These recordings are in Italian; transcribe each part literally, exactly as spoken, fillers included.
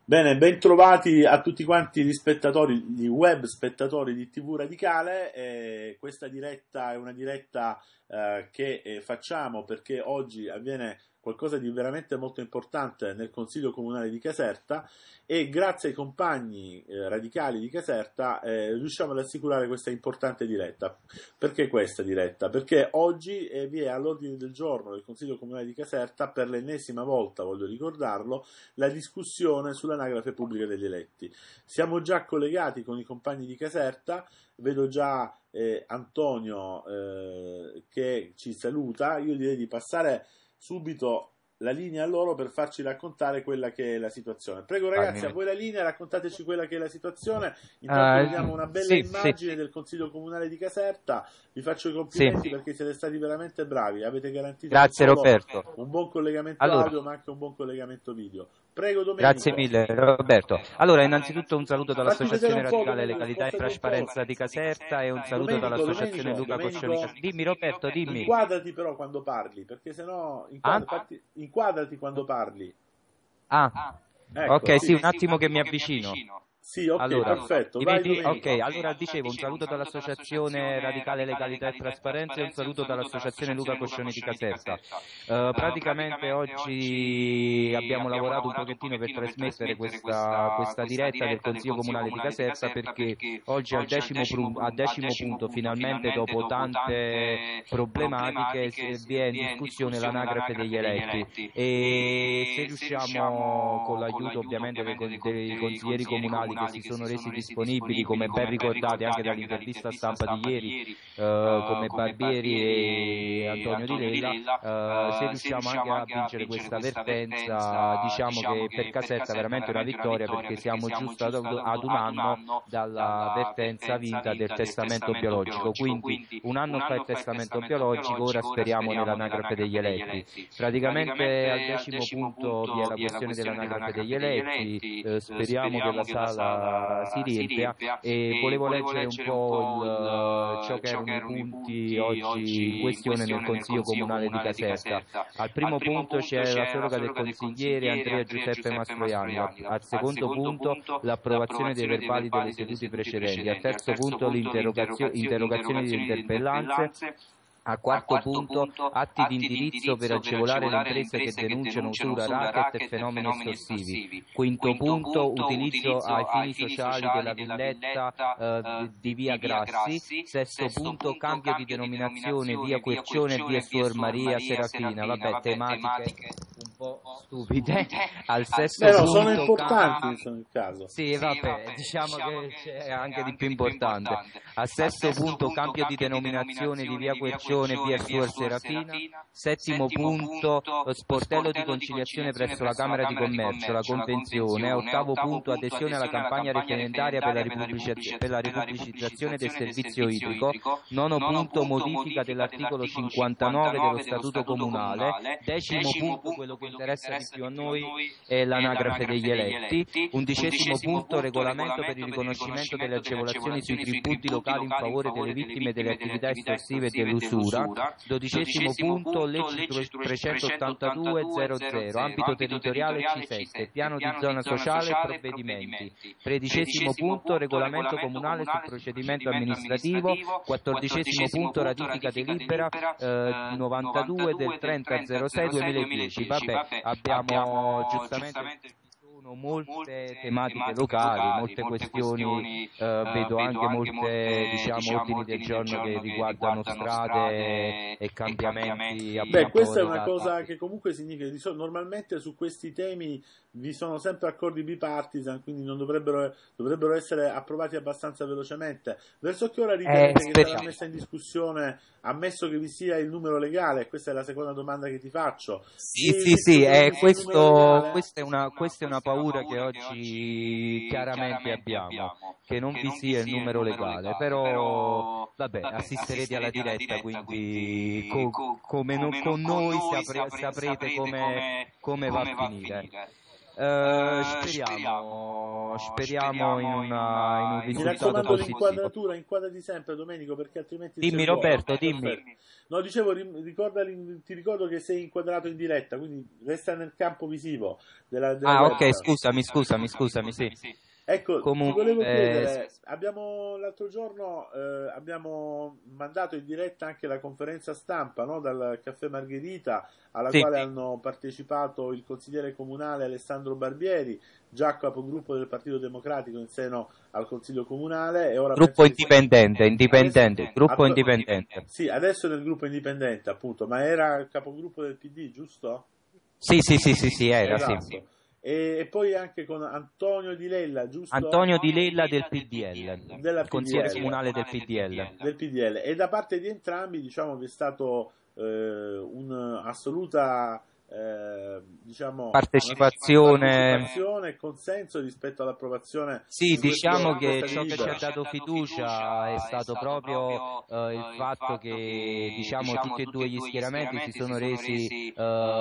Bene, ben trovati a tutti quanti gli spettatori, gli web spettatori di T V Radicale. Eh, questa diretta è una diretta eh, che eh, facciamo perché oggi avviene qualcosa di veramente molto importante nel Consiglio Comunale di Caserta e grazie ai compagni eh, radicali di Caserta eh, riusciamo ad assicurare questa importante diretta. Perché questa diretta? Perché oggi eh, vi è all'ordine del giorno del Consiglio Comunale di Caserta, per l'ennesima volta, voglio ricordarlo, la discussione sull'anagrafe pubblica degli eletti. Siamo già collegati con i compagni di Caserta, vedo già eh, Antonio eh, che ci saluta. Io direi di passare subito la linea a loro per farci raccontare quella che è la situazione. Prego ragazzi, a voi la linea, raccontateci quella che è la situazione. Intanto uh, vediamo una bella sì, immagine sì. del Consiglio Comunale di Caserta. Vi faccio i complimenti sì. perché siete stati veramente bravi, avete garantito Grazie, un, Roberto. un buon collegamento allora. audio ma anche un buon collegamento video. Prego Domenico. Grazie mille Roberto. Allora innanzitutto un saluto dall'Associazione Radicale Legalità e Trasparenza di Caserta e un saluto Domenico, dall'Associazione Domenico, Luca Coscioni. Dimmi Roberto, dimmi. Inquadrati però quando parli, perché sennò inquadrati, ah? inquadrati quando parli. Ah, ecco, ok, sì, un attimo che mi avvicino. Sì, ok, allora, perfetto. Vai, vedi, ok, allora dicevo un saluto dall'Associazione Radicale Legalità e Trasparenza e un saluto dall'Associazione Luca Coscioni di Caserta. Uh, praticamente oggi abbiamo lavorato un pochettino per trasmettere questa, questa diretta del Consiglio Comunale di Caserta perché oggi al decimo, al decimo punto, finalmente dopo tante problematiche, vi è in discussione l'anagrafe degli eletti e se riusciamo, con l'aiuto ovviamente dei, dei consiglieri comunali che si sono resi disponibili, come ben ricordati anche dall'intervista stampa di ieri, uh, come Barbieri e Antonio Di Lella, uh, se riusciamo anche a vincere questa vertenza, diciamo che per Caserta è veramente una vittoria perché siamo giusto ad, ad un anno dalla vertenza vinta del testamento biologico, quindi un anno fa il testamento biologico, ora speriamo nell'anagrafe degli eletti. Praticamente al decimo punto vi è la questione dell'anagrafe degli eletti, uh, speriamo che la sala si riempia e volevo leggere un po' il, ciò che erano i punti oggi in questione nel Consiglio Comunale di Caserta. Al primo punto c'è la proroga del consigliere Andrea Giuseppe Mastroianni, al secondo punto l'approvazione dei verbali delle sedute precedenti, al terzo punto l'interrogazione di interpellanze. Al quarto, quarto punto, punto atti di indirizzo per agevolare le imprese che denunciano usura, racket e fenomeni estorsivi. Quinto, Quinto punto, punto utilizzo ai fini sociali della villetta uh, di via Grassi. Sesto punto, cambio di denominazione via Quercione e via Suor Maria Serafina. Vabbè, tematiche un po' stupide. Al sesto Beh, no, punto, sono importanti, sono il caso. Sì, vabbè, diciamo che c'è anche di più importante. Al sesto punto, cambio di denominazione di via Quercione via Suor Serafina. Settimo punto, sportello di conciliazione presso la Camera di Commercio, la convenzione. Ottavo punto, adesione alla campagna referendaria per la, ripubblici- per la ripubblicizzazione del servizio idrico. Nono punto, modifica dell'articolo cinquantanove dello Statuto Comunale. Decimo punto, quello che interessa di più a noi, è l'anagrafe degli eletti. Undicesimo punto, regolamento per il riconoscimento delle agevolazioni sui tributi locali in favore delle vittime delle attività estorsive e dell'usura. Dodicesimo punto, legge trecentottantadue zero zero, ambito territoriale C sette, piano di zona sociale e provvedimenti. Tredicesimo punto, regolamento comunale sul procedimento amministrativo. Quattordicesimo punto, ratifica delibera eh, novantadue del trenta zero sei duemiladieci. Vabbè, abbiamo giustamente molte tematiche locali, molte questioni, eh, vedo anche molte, diciamo, ordini del giorno che riguardano strade e cambiamenti. Beh, questa è una cosa che comunque significa che normalmente su questi temi vi sono sempre accordi bipartisan, quindi non dovrebbero, dovrebbero essere approvati abbastanza velocemente. Verso che ora ritenete eh, che sarà messa in discussione, ammesso che vi sia il numero legale? Questa è la seconda domanda che ti faccio. Sì, sì, sì, eh, questo, questa, è una, questa è una paura che oggi chiaramente abbiamo, che non vi sia il numero legale, però vabbè, assisterete alla diretta, quindi co, come no, con noi sapre, saprete come, come va a finire. Uh, speriamo, speriamo in, una, in un risultato positivo. L'inquadratura, inquadrati sempre, Domenico, perché altrimenti... Dimmi Roberto, dimmi. No, dicevo, ricorda, ti ricordo che sei inquadrato in diretta, quindi resta nel campo visivo della, della Ah, web. ok, scusami, scusami, scusami, sì. Ecco, Comunque, ti volevo chiedere, eh, abbiamo l'altro giorno eh, abbiamo mandato in diretta anche la conferenza stampa, no, dal Caffè Margherita, alla sì. quale hanno partecipato il consigliere comunale Alessandro Barbieri, già capogruppo del Partito Democratico in seno al Consiglio Comunale. E ora gruppo penso indipendente, di... indipendente, adesso, gruppo atto... indipendente. Sì, adesso è nel gruppo indipendente, appunto, ma era il capogruppo del P D, giusto? Sì, sì, sì, sì, sì, era, esatto. sì. E poi anche con Antonio Di Lella, giusto? Antonio Di Lella del P D L, della il consigliere P D L. comunale del P D L. Del P D L. E da parte di entrambi, diciamo che è stato eh, un'assoluta eh, diciamo, partecipazione partecipazione e consenso rispetto all'approvazione. Sì, di diciamo questo, che ciò che ci ha dato fiducia è stato proprio eh, il fatto che diciamo tutti e due gli schieramenti si sono resi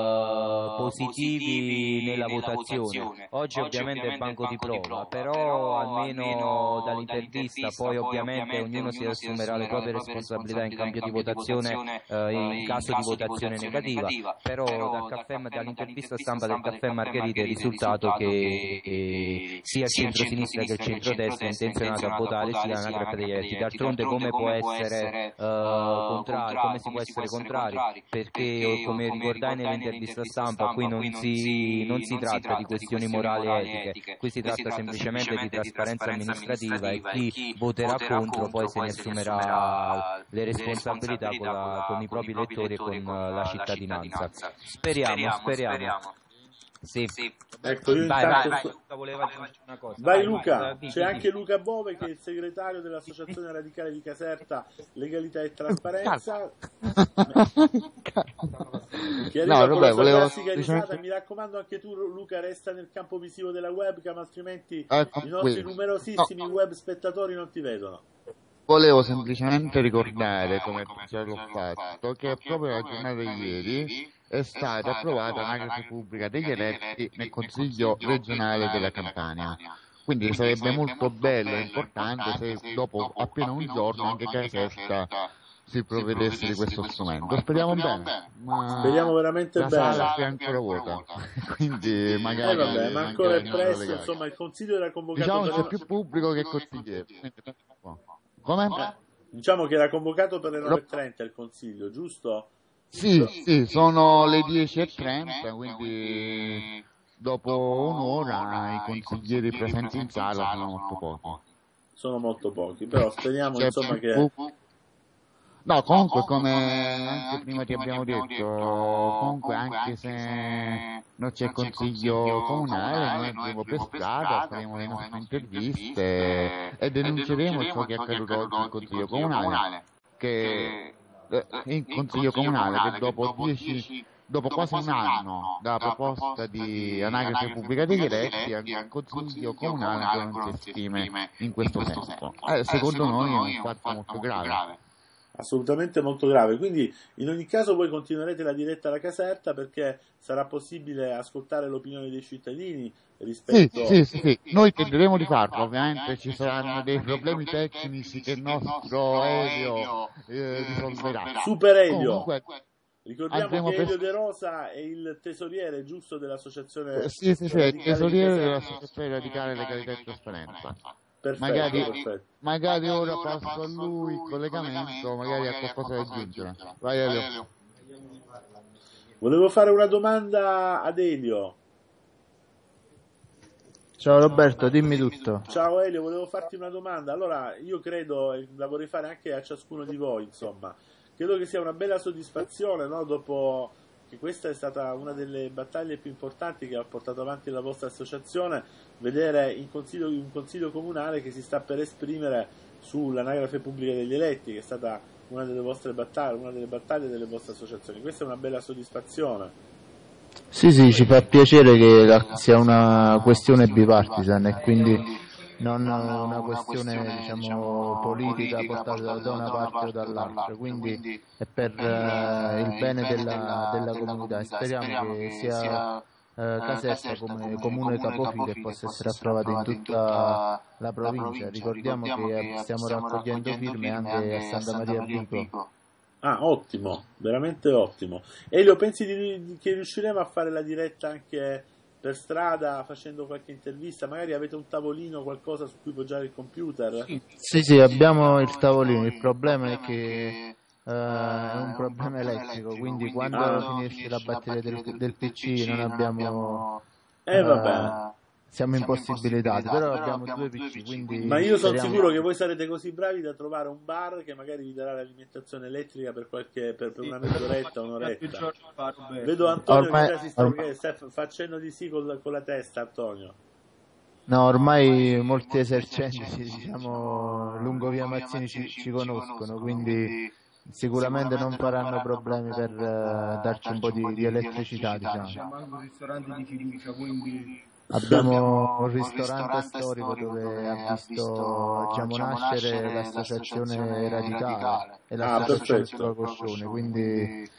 eh, positivi nella votazione. Oggi ovviamente è banco di prova, però almeno dall'intervista, poi ovviamente ognuno si assumerà le proprie responsabilità in cambio di votazione eh, in caso di votazione negativa, però da caffè, dall'intervista stampa del Caffè Margherita è risultato che eh, sia il centro-sinistra che il centro-destra è intenzionato a votare sia l'anagrafe degli eletti. D'altronde come può essere uh, contrario, come si può essere contrari? Perché come ricordai nell'intervista stampa qui non si, non si tratta di questioni morali e etiche, qui si tratta semplicemente di trasparenza amministrativa e chi voterà contro poi se ne assumerà le responsabilità con, la, con i propri elettori e con la cittadinanza. Speriamo, speriamo. speriamo. Sì. sì. Ecco, io vai, intanto... vai, vai, Luca voleva aggiungere una cosa. Vai, vai Luca, vai, vai, c'è vai, anche Luca Bove che è il segretario dell'Associazione Radicale di Caserta, Legalità e Trasparenza. Che arriva no, con vabbè, la sua volevo... classica risata. Mi raccomando anche tu, Luca, resta nel campo visivo della webcam, altrimenti ecco, i nostri qui. numerosissimi no. web spettatori non ti vedono. Volevo semplicemente ricordare, come già l'ho fatto, che proprio la giornata di ieri è stata approvata l'anagrafe pubblica degli eletti nel Consiglio regionale della Campania. Quindi sarebbe molto bello e importante se dopo appena un giorno anche Caserta si provvedesse di questo strumento. Speriamo bene, ma speriamo veramente la bene. sala è ancora vuota, quindi magari... Eh vabbè, ma ancora è presto, insomma il Consiglio era convocato... Diciamo per... c'è più pubblico che consigliere. Come? Eh, diciamo che era convocato per le nove e trenta il Consiglio, giusto? Sì, sì, sono le dieci e trenta, quindi dopo un'ora i consiglieri presenti in sala sono molto pochi. Sono molto pochi, però speriamo cioè, insomma che... No, comunque come anche prima ti abbiamo detto, comunque anche se non c'è consiglio comunale, noi andremo per strada, faremo le nostre interviste e denunceremo ciò che è accaduto oggi in consiglio comunale, che in consiglio comunale che dopo dieci dopo quasi un anno dalla proposta di anagrafe pubblica degli eletti al consiglio comunale non si esprime in questo senso. Eh, secondo noi è un fatto molto grave. Assolutamente molto grave, quindi in ogni caso voi continuerete la diretta alla Caserta perché sarà possibile ascoltare l'opinione dei cittadini rispetto... Sì, sì, sì, noi tenteremo di farlo, ovviamente ci saranno dei problemi tecnici che il nostro Elio eh, risolverà. Super Elio! Comunque, ricordiamo che Elio De Rosa è il tesoriere giusto dell'associazione... Sì, sì, sì, è il tesoriere dell'associazione radicale legalità e trasparenza. Perfetto, magari, perfetto. magari ora passo a lui il collegamento, magari ha qualcosa da aggiungere. Vai Elio. Volevo fare una domanda ad Elio. Ciao Roberto, dimmi tutto. Ciao Elio, volevo farti una domanda. Allora, io credo, e la vorrei fare anche a ciascuno di voi, insomma, credo che sia una bella soddisfazione, no? Dopo che questa è stata una delle battaglie più importanti che ha portato avanti la vostra associazione, vedere in consiglio, un consiglio comunale che si sta per esprimere sull'anagrafe pubblica degli eletti, che è stata una delle vostre battaglie, una delle battaglie delle vostre associazioni. Questa è una bella soddisfazione. Sì, sì, ci fa piacere che la, sia una questione bipartisan e quindi non una questione, diciamo, politica portata da una parte o dall'altra, quindi è per uh, il bene della, della comunità e speriamo che sia Caserta come comune capofila e possa essere approvata in tutta la provincia. Ricordiamo che stiamo raccogliendo firme anche a Santa Maria Vico. Ah, ottimo, veramente ottimo. Elio, pensi di, di, che riusciremo a fare la diretta anche per strada, facendo qualche intervista? Magari avete un tavolino, qualcosa su cui poggiare il computer? Sì, sì, abbiamo il tavolino. Il problema è che uh, è un problema elettrico, quindi quando ah. finisce la batteria del, del P C non abbiamo... Eh, va bene. Siamo impossibilitati, però abbiamo due P C, quindi... Ma io sono speriamo... sicuro che voi sarete così bravi da trovare un bar che magari vi darà l'alimentazione elettrica per qualche per, per una mezz'oretta, un'oretta. Vedo Antonio ormai, che si sta, ormai... sta facendo di sì con la, con la testa, Antonio. No, ormai molti esercenti, diciamo, lungo via Mazzini ci, ci conoscono, quindi sicuramente non faranno problemi per uh, darci un po' di, di elettricità, diciamo. Siamo anche un ristorante di fiducia, quindi... Abbiamo un ristorante storico dove ha visto, diciamo, nascere l'associazione radicale e l'associazione Luca Coscione, quindi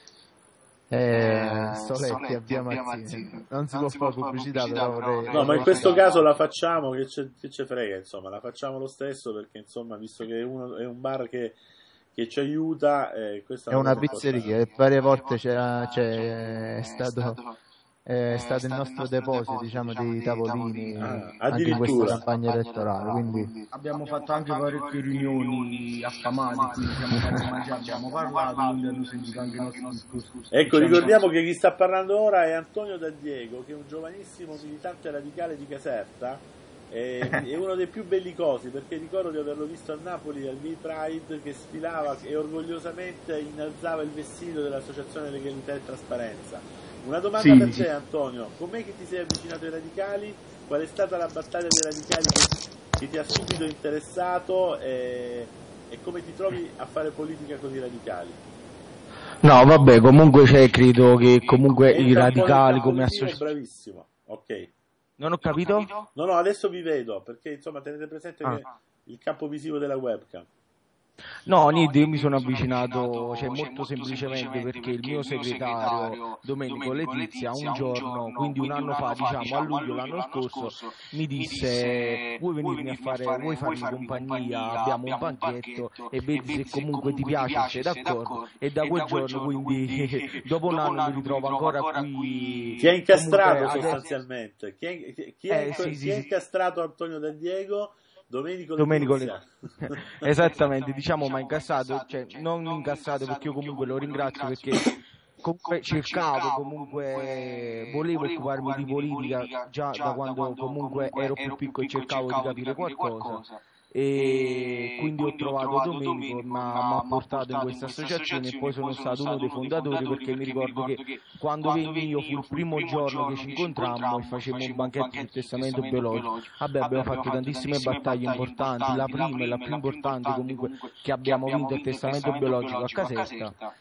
eh, Soletti abbiamo Mazzini. Non si può fare pubblicità, però vorrei... No, ma in questo caso la facciamo, che ce, che ce frega, insomma, la facciamo lo stesso perché, insomma, visto che è, uno, è un bar che, che ci aiuta... Eh, è una pizzeria, e varie volte c'era, c'è, è stato... è stato il nostro deposito, diciamo, di tavolini ah, anche in questa campagna elettorale, quindi abbiamo fatto anche parecchie riunioni affamate, quindi siamo stati a mangiare, abbiamo parlato, quindi hanno sentito anche i nostri discorsi. Ecco, ricordiamo che chi sta parlando ora è Antonio D'Adiego, che è un giovanissimo militante radicale di Caserta, è uno dei più bellicosi, perché ricordo di averlo visto a Napoli al Gay Pride che sfilava e orgogliosamente innalzava il vestito dell'Associazione Legalità e Trasparenza. Una domanda sì, per te, sì. Antonio, com'è che ti sei avvicinato ai radicali? Qual è stata la battaglia dei radicali che, che ti ha subito interessato e, e come ti trovi a fare politica con i radicali? No, vabbè, comunque c'è, credo che comunque i radicali come associazione... Bravissimo, ok. Non ho capito? No, no, adesso vi vedo, perché insomma tenete presente ah. che il campo visivo della webcam. No, niente, io mi sono avvicinato, cioè molto semplicemente perché il mio segretario Domenico Letizia un giorno, quindi un anno fa, diciamo a luglio l'anno scorso, mi disse: vuoi venirmi a fare, vuoi farmi compagnia, abbiamo un banchetto e vedi se comunque ti piace, sei d'accordo? E da quel giorno, quindi dopo un anno mi ritrovo ancora qui. Ti ha incastrato sostanzialmente? Chi è, chi è, eh, sì, chi sì, è incastrato Antonio D'Adiego? Domenico, Domenico esattamente, diciamo, ma incassato, cioè non incassato perché io comunque lo ringrazio perché comunque cercavo, comunque volevo occuparmi di politica già da quando comunque ero più piccolo e cercavo di capire qualcosa. E quindi ho trovato Domenico, ma mi ha portato in questa associazione e poi sono stato uno dei fondatori, perché mi ricordo che quando venni io fu il primo giorno che ci incontrammo e facemmo un banchetto sul testamento biologico. Vabbè, abbiamo fatto tantissime battaglie importanti, la prima e la più importante comunque che abbiamo vinto il testamento biologico a Caserta,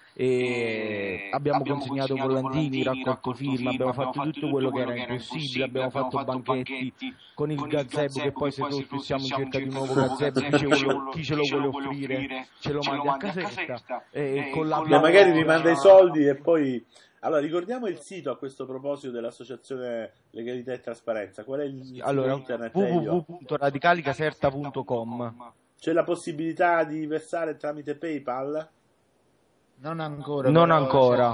e abbiamo consegnato volantini, raccolto firme, abbiamo fatto tutto quello che era impossibile, abbiamo fatto banchetti con il gazebo che poi se tutti siamo in cerca di un nuovo gazebo, chi ce, vuole, chi ce lo vuole offrire ce lo manda a Caserta e con la Beh, magari vi manda i soldi e poi... Allora, ricordiamo il sito a questo proposito dell'Associazione Legalità e Trasparenza. Qual è il sito allora, internet? w w w punto radicalicaserta punto com. C'è la possibilità di versare tramite PayPal? Non ancora. Non ancora.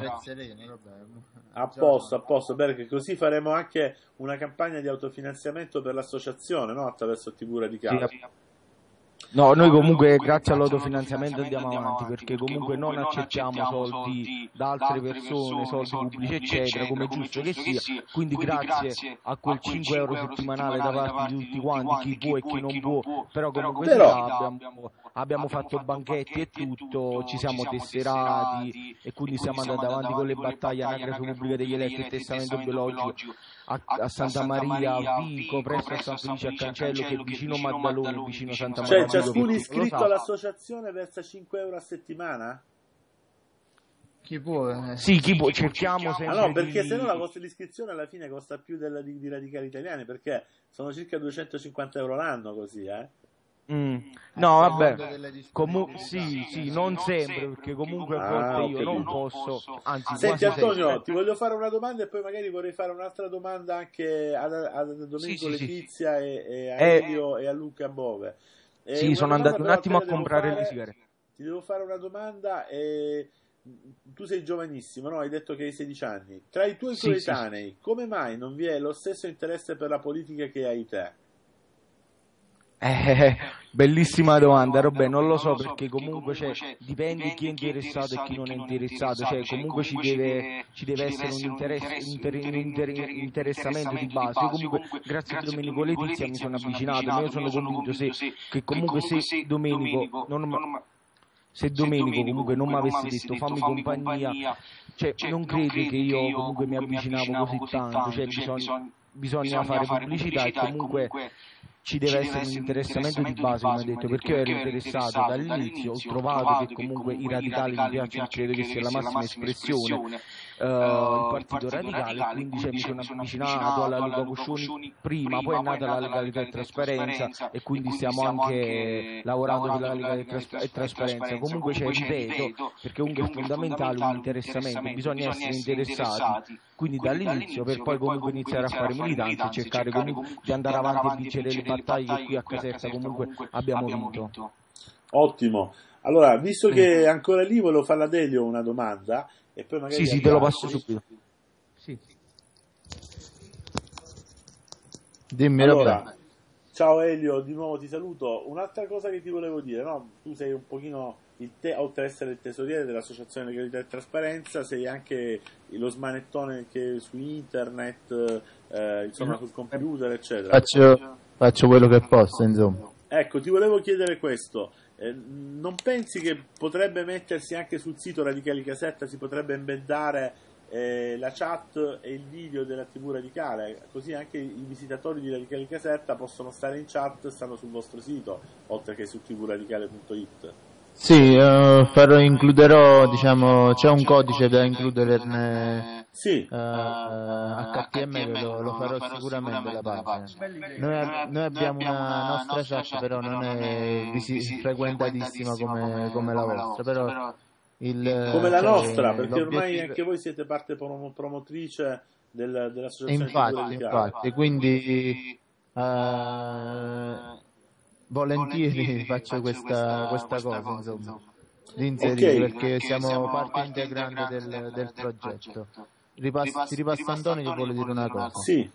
A posto, a posto, perché così faremo anche una campagna di autofinanziamento per l'associazione, no? Attraverso T V Radicale. Sì. No, noi comunque grazie all'autofinanziamento andiamo avanti, perché comunque non accettiamo soldi da altre persone, soldi pubblici eccetera, come è giusto che sia, quindi grazie a quel cinque euro settimanale da parte di tutti quanti, chi può e chi non può, però comunque però... abbiamo, abbiamo fatto banchetti e tutto, ci siamo tesserati e quindi siamo andati avanti con le battaglie anagrafe pubblica degli eletti e testamento biologico a, a Santa Maria, a Vico, presso a San Felice a Cancello, che è vicino Maddalone, vicino Santa Maria. Cioè, ciascuno iscritto all'associazione versa cinque euro a settimana? Chi può? Eh. Sì, chi può, cerchiamo sempre. Ah no, perché di... se no la costa di iscrizione alla fine costa più della di, di Radicali Italiani, perché sono circa duecentocinquanta euro l'anno così, eh? Mm. No, vabbè, comu- sì, sì, non sempre, perché comunque a volte Ah, io ok. non posso, anzi Senti quasi Antonio, sempre. ti voglio fare una domanda e poi magari vorrei fare un'altra domanda anche ad, ad Domenico Sì, sì, sì. Letizia e, e a Eh, Elio e a Luca Bove. E sì, una sono domanda andato un però a attimo te a la devo comprare le fare, sigarette. ti devo fare una domanda e tu sei giovanissimo, no? Hai detto che hai sedici anni. Tra i tuoi Sì, sì, sì. coetanei, come mai non vi è lo stesso interesse per la politica che hai te? Eh, bellissima domanda, Robè, non lo so perché comunque cioè, dipende chi è interessato e chi non è interessato, cioè comunque ci deve, ci deve essere un, interesse, un, inter- un inter- interessamento di base. Io comunque grazie a Domenico Letizia mi sono avvicinato, ma io sono convinto se, che comunque se Domenico non m- se Domenico comunque non mi avesse detto fammi compagnia, cioè non credi che io comunque mi avvicinavo così tanto, cioè bisogna, bisogna fare pubblicità e comunque ci deve essere un interessamento di base, come ho detto, perché io ero interessato dall'inizio, ho trovato che comunque i radicali mi piacciono, credo che sia la massima espressione, eh, il Partito Radicale, e quindi cioè, mi sono avvicinato alla Luca Coscioni prima, poi è nata la legalità e trasparenza e quindi stiamo anche lavorando per la legalità e trasparenza. Comunque cioè, ripeto, perché comunque è fondamentale un interessamento, bisogna essere interessati, quindi dall'inizio per poi comunque iniziare a fare militanza e cercare comunque di andare avanti e vincere le battaglie che qui a Caserta comunque abbiamo vinto. Ottimo. Allora, visto Sì. che è ancora lì, volevo farla ad Elio una domanda e poi magari Sì, sì, agli te lo altri. passo subito. Sì. Dimmi, Allora, Roberto. ciao Elio, di nuovo ti saluto. Un'altra cosa che ti volevo dire, no? Tu sei un pochino, il te, oltre ad essere il tesoriere dell'Associazione Legalità e Trasparenza, sei anche lo smanettone che su internet, eh, insomma sul computer, eccetera. Faccio, faccio quello che posso, insomma. Ecco, ti volevo chiedere questo. Eh, non pensi che potrebbe mettersi anche sul sito Radicali Caserta, si potrebbe embeddare eh, la chat e il video della tivù Radicale, così anche i visitatori di Radicali Caserta possono stare in chat stando sul vostro sito, oltre che su tivù radicale punto it. Sì, eh, farò, includerò, diciamo, c'è un codice da includerne Sì, eh, H T M L, lo, lo farò sicuramente la pagina. Noi, ab- noi abbiamo una nostra chat, però non è visi- frequentatissima come, come la vostra, però il, come la cioè, nostra, perché ormai l'obiettivo... anche voi siete parte prom- promotrice del, dell'Associazione tivù Infatti, Radicale. infatti, quindi eh, volentieri faccio questa, questa cosa, insomma, di inserire, Ok. perché siamo parte integrante del, del progetto. Ripass- ti ripasso Antonio che vuole dire una cosa. Sì,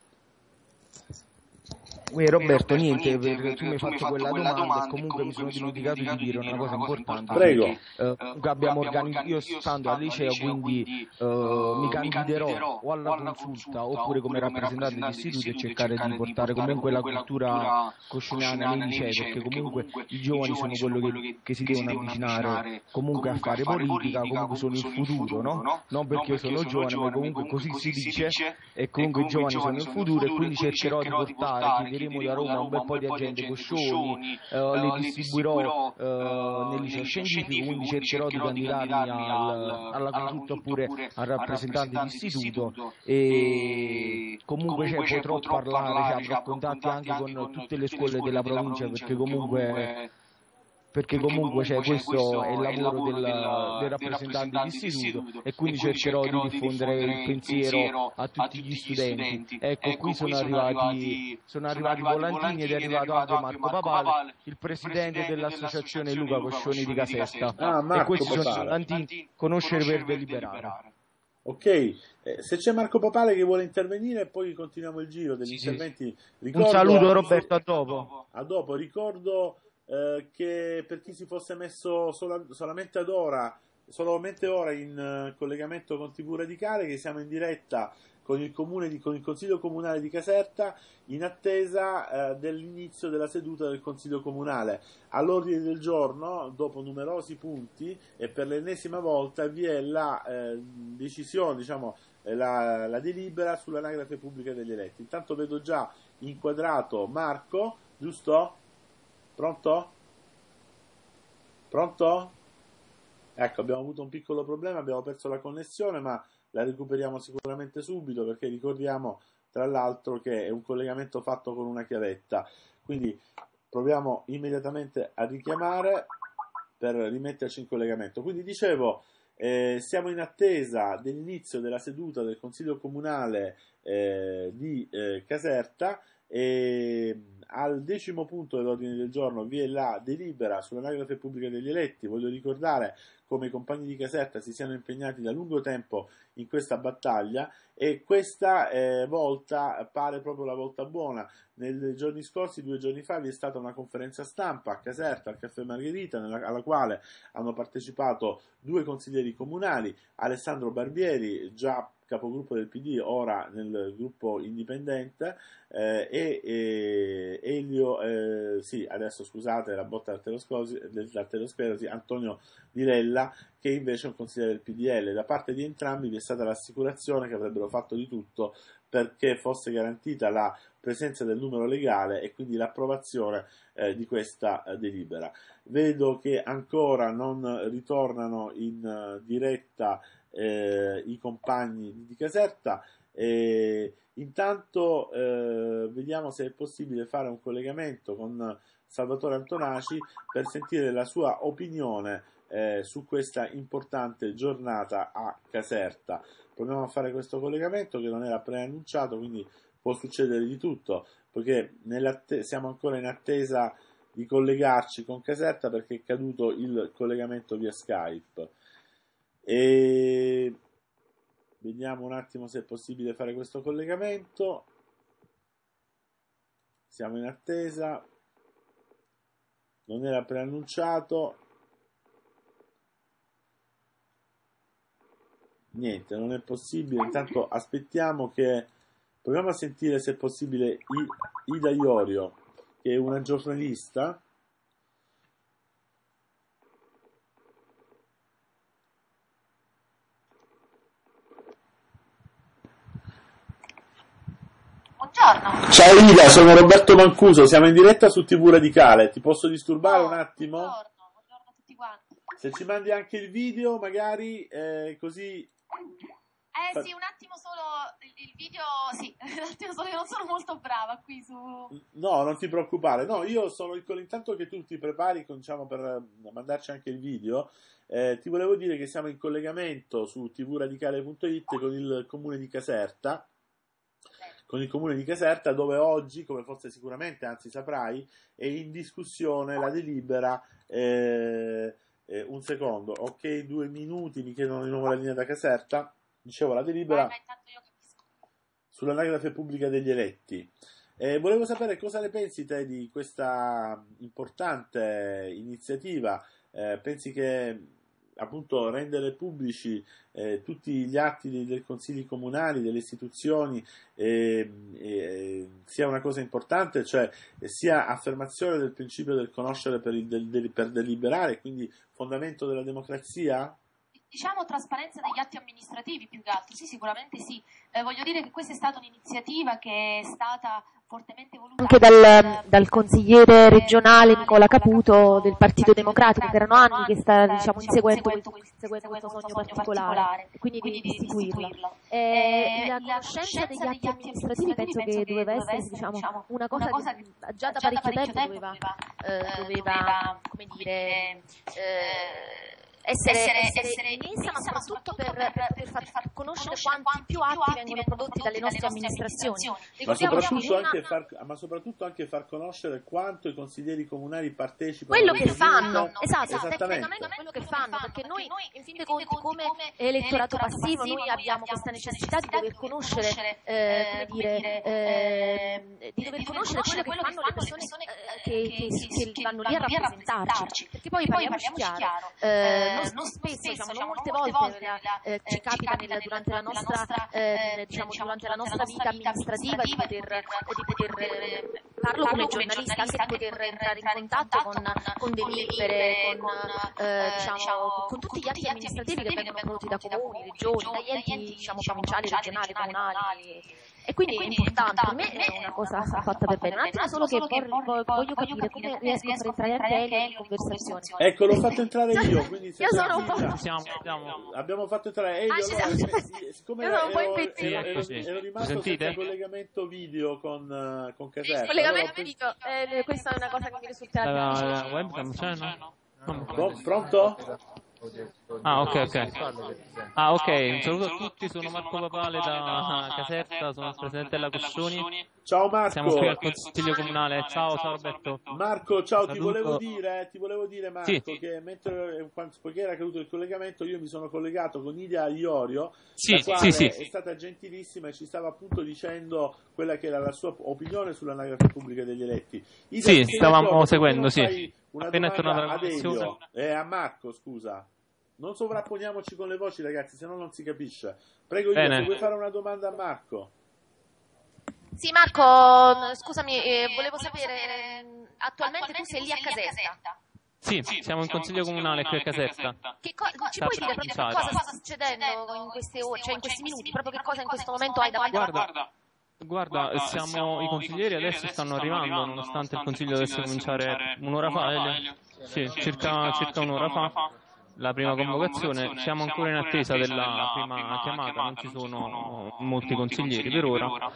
Uè, Roberto, niente, per- tu mi hai fatto quella domanda e comunque mi sono dimenticato di dire una cosa importante. prego. Che, eh, comunque abbiamo organizzato, io stando al liceo, quindi eh, mi candiderò o alla consulta oppure come rappresentante di istituto e cercare di portare comunque la cultura coscioniana nei licei, perché comunque i giovani sono quello che, che si devono avvicinare comunque a fare politica, comunque sono il futuro, no? Non perché io sono giovane, ma comunque così si dice e comunque i giovani sono il futuro e quindi cercherò di portare, chiederemo da Roma un bel po' di agenti coscioni, eh, li distribuirò eh, nel liceo scientifico, quindi cercherò di candidarmi al, alla consulta oppure al rappresentante di istituto e comunque cioè, potrò parlare, cioè, avrò contatti anche con tutte le scuole della provincia perché comunque perché comunque cioè, questo è il lavoro del, del rappresentante di istituto e quindi cercherò di diffondere il pensiero a tutti gli studenti. Ecco, qui sono arrivati, sono arrivati volantini ed è arrivato anche Marco Papale, il presidente dell'associazione Luca Coscioni di Caserta. Ah, E Marco questi sono i Papale. volantini, conoscere per deliberare. Ok, eh, se c'è Marco Papale che vuole intervenire, poi continuiamo il giro degli Sì, sì. interventi. Un Ricordo, saluto Roberto, a dopo. A dopo, ricordo eh, che per chi si fosse messo sola- solamente ad ora, solamente ora in eh, collegamento con tivù Radicale, che siamo in diretta con il comune di, con il Consiglio Comunale di Caserta in attesa eh, dell'inizio della seduta del Consiglio Comunale. All'ordine del giorno, dopo numerosi punti e per l'ennesima volta, vi è la eh, decisione, diciamo, eh, la, la delibera sull'anagrafe pubblica degli eletti. Intanto vedo già inquadrato Marco, giusto? Pronto? Pronto? Ecco, abbiamo avuto un piccolo problema, abbiamo perso la connessione, ma la recuperiamo sicuramente subito perché ricordiamo tra l'altro che è un collegamento fatto con una chiavetta. Quindi proviamo immediatamente a richiamare per rimetterci in collegamento. Quindi dicevo, eh, siamo in attesa dell'inizio della seduta del Consiglio Comunale eh, di eh, Caserta, e al decimo punto dell'ordine del giorno vi è la delibera sull'anagrafe pubblica degli eletti. Voglio ricordare come i compagni di Caserta si siano impegnati da lungo tempo in questa battaglia, e questa eh, volta pare proprio la volta buona. Nei giorni scorsi, due giorni fa, vi è stata una conferenza stampa a Caserta, al Caffè Margherita, nella, alla quale hanno partecipato due consiglieri comunali, Alessandro Barbieri, già capogruppo del P D, ora nel gruppo indipendente, eh, e, e Elio, eh, sì, adesso scusate la botta dall'arteriosclerosi, Antonio Di Lella, che invece è un consigliere del P D L. Da parte di entrambi vi è stata l'assicurazione che avrebbero fatto di tutto perché fosse garantita la presenza del numero legale e quindi l'approvazione eh, di questa eh, delibera. Vedo che ancora non ritornano in uh, diretta eh, i compagni di Caserta, e intanto eh, vediamo se è possibile fare un collegamento con Salvatore Antonaci per sentire la sua opinione eh, su questa importante giornata a Caserta. Proviamo a fare questo collegamento, che non era preannunciato, quindi può succedere di tutto, perché siamo ancora in attesa di collegarci con Caserta perché è caduto il collegamento via Skype. E vediamo un attimo se è possibile fare questo collegamento. Siamo in attesa, non era preannunciato. Niente, non è possibile. Intanto aspettiamo che proviamo a sentire se è possibile Ida Iorio, che è una giornalista. Buongiorno. Ciao Ida, sono Roberto Mancuso, siamo in diretta su T V Radicale. Ti posso disturbare oh, un attimo? Buongiorno, buongiorno a tutti quanti. Se ci mandi anche il video, magari, eh, così... Eh sì, un attimo solo, il video, sì, un attimo solo, io non sono molto brava qui su... No, non ti preoccupare, no, io sono, intanto che tu ti prepari, diciamo, per mandarci anche il video, eh, ti volevo dire che siamo in collegamento su t v radicale punto it con il comune di Caserta, con il comune di Caserta, dove oggi, come forse sicuramente, anzi saprai, è in discussione la delibera, eh, eh, un secondo, ok, due minuti, mi chiedono di nuovo la linea da Caserta. Dicevo, la delibera sull'anagrafe pubblica degli eletti. Eh, volevo sapere cosa ne pensi te di questa importante iniziativa. Eh, pensi che appunto rendere pubblici eh, tutti gli atti dei, dei consigli comunali, delle istituzioni, eh, eh, sia una cosa importante, cioè eh, sia affermazione del principio del conoscere per, il, del, del, per deliberare, quindi fondamento della democrazia? Diciamo trasparenza degli atti amministrativi più che altro, sì, sicuramente sì. Eh, voglio dire che questa è stata un'iniziativa che è stata fortemente voluta anche dal, dal consigliere regionale Nicola Caputo del Partito Democratico, che erano anni che sta, diciamo, inseguendo questo, inseguendo questo sogno particolare, e quindi di istituirlo. Eh, la conoscenza degli atti amministrativi penso che doveva essere, diciamo, una cosa che già da parecchio tempo doveva, eh, doveva, come dire, eh, Essere, essere, essere emessa, ma soprattutto per, per, per far, far conoscere quanti più atti vengono prodotti dalle nostre amministrazioni. Ma soprattutto, anche far, ma soprattutto anche far conoscere quanto i consiglieri comunali partecipano. Quello che fanno, esatto, esattamente quello che fanno, perché noi, in fin dei conti, come elettorato passivo, noi abbiamo questa necessità di dover conoscere, eh, come dire, eh, di dover conoscere quello che fanno le persone che, che, che vanno lì a rappresentarci. Perché poi, parliamoci chiaro, eh, non, non spesso, diciamo, non molte volte, volte la, eh, ci capita nella, durante la nostra, eh, diciamo, durante la nostra vita amministrativa di poter, di poter eh, parlo come giornalista, anche di poter entrare in contatto con, con delibere, con, eh, diciamo, con tutti gli atti amministrativi che vengono prodotti da comuni, regioni, dagli enti, diciamo, provinciali, regionali, comunali, E quindi è importante, per me è una cosa fatta per bene. Un attimo solo che vor- voglio capire come riesco a far entrare anche Elio in conversazione. Ecco, l'ho fatto entrare io, quindi se Io sono un po'... Siamo, siamo... abbiamo fatto entrare Elio. Ah, ci allora, siamo. siccome Io sono un po' ero, impettita. ero, ero, Eccoci. ero rimasto Sentite? senza collegamento video con, uh, con Caserta. Il collegamento allora, video, eh, questa è una cosa che mi risulta La, difficile. la webcam c'è, no? No. Pro- pronto? Ah, ok, ok. Ah, ok, un saluto a tutti, sono Marco Papale da Caserta, sono il presidente della Coscioni. Ciao Marco. Siamo qui al Consiglio Comunale. Ciao, ciao Roberto. Marco, ciao, ti Saluto. volevo dire, ti volevo dire Marco, Sì. che mentre quando- poiché era caduto il collegamento, io mi sono collegato con Idia Iorio, Sì, la quale sì, è sì. stata gentilissima e ci stava appunto dicendo quella che era la sua opinione sull'anagrafe pubblica degli eletti. Idia, Sì, ti sei stavamo d'accordo? seguendo, Perché non sì. fai una Appena è domanda tornata la ad Elio? connessione. Eh, a Marco, scusa. Non sovrapponiamoci con le voci, ragazzi, se no non si capisce. Prego, Idia, Bene. se vuoi fare una domanda a Marco. Sì, Marco, scusami, eh, volevo sapere, eh, attualmente tu sei lì a Caserta. Sì, siamo in Consiglio Comunale qui a Caserta. Che co- ci puoi dire proprio che cosa sta succedendo in queste ore, cioè in questi minuti, proprio che cosa in questo momento hai davanti a te? Guarda, guarda, siamo i consiglieri adesso stanno arrivando, nonostante il Consiglio dovesse cominciare un'ora fa, Elio. Sì, circa, circa un'ora fa. La prima convocazione, siamo ancora in attesa della prima chiamata, non ci sono molti consiglieri per ora.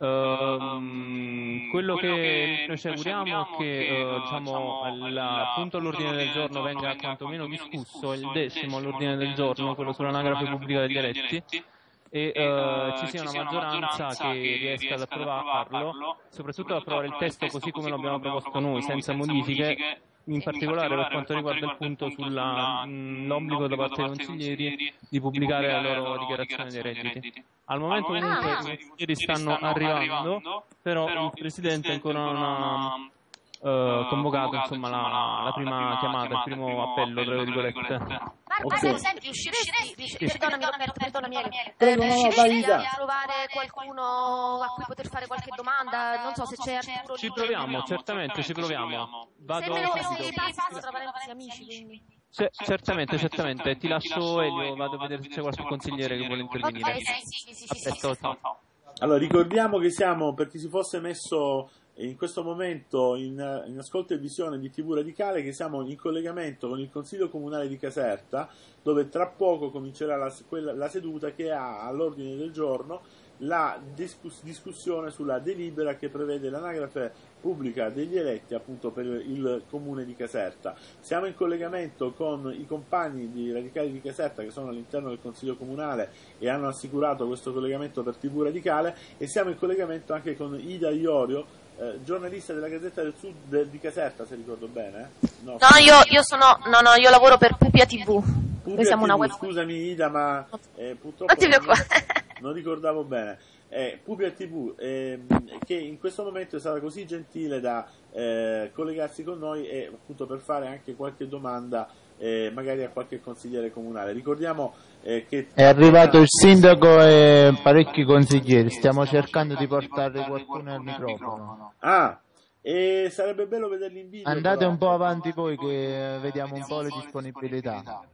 Uh, quello che noi ci auguriamo è che uh, diciamo, la, appunto all'ordine del giorno venga quantomeno discusso il decimo all'ordine del giorno, quello sull'anagrafe pubblica degli eletti, e uh, ci sia una maggioranza che riesca ad approvarlo, soprattutto ad approvare il testo così come lo abbiamo proposto noi, senza modifiche, in particolare per quanto riguarda il punto sull'obbligo da parte dei consiglieri di pubblicare la loro dichiarazione dei redditi. Al momento comunque i consiglieri stanno arrivando, però il Presidente ancora non ha uh, convocato insomma, la, la prima chiamata, il primo appello, tra virgolette. Marco, okay. Senti, riusciresti, riusciresti, perdonami Roberto, perdonami, eh, Prego, no, no, riusciresti vai, a trovare qualcuno a cui poter fare qualche domanda? Non so se c'è Arturo. Ci proviamo, certamente ci proviamo. Vado se me lo subito. si passa tra parentesi amici, quindi. C- certamente, certamente. Ti lascio Elio, vado a vedere se c'è qualche consigliere che vuole intervenire. Ok, sì, sì, sì, sì, Aspetta, ciao. Allora, ricordiamo che siamo, per chi si fosse messo in questo momento in, in ascolto e visione di T V Radicale, che siamo in collegamento con il Consiglio Comunale di Caserta, dove tra poco comincerà la, quella, la seduta che ha all'ordine del giorno la discuss- discussione sulla delibera che prevede l'anagrafe pubblica degli eletti appunto per il comune di Caserta. Siamo in collegamento con i compagni di Radicali di Caserta che sono all'interno del Consiglio Comunale e hanno assicurato questo collegamento per T V Radicale, e siamo in collegamento anche con Ida Iorio, eh, giornalista della Gazzetta del Sud de- di Caserta, se ricordo bene. No, no io, io sono no no io lavoro per Pupia T V. Pupia Noi siamo T V, una web. scusami Ida, ma eh, purtroppo non ti preoccupare. non ricordavo bene. Eh, Pupia T V, eh, che in questo momento è stata così gentile da eh, collegarsi con noi e appunto per fare anche qualche domanda eh, magari a qualche consigliere comunale. Ricordiamo eh, che è arrivato il sindaco e parecchi consiglieri, stiamo cercando di portare qualcuno al microfono. Ah, e sarebbe bello vederli in video. Andate però. un po' avanti voi che vediamo un po' le disponibilità.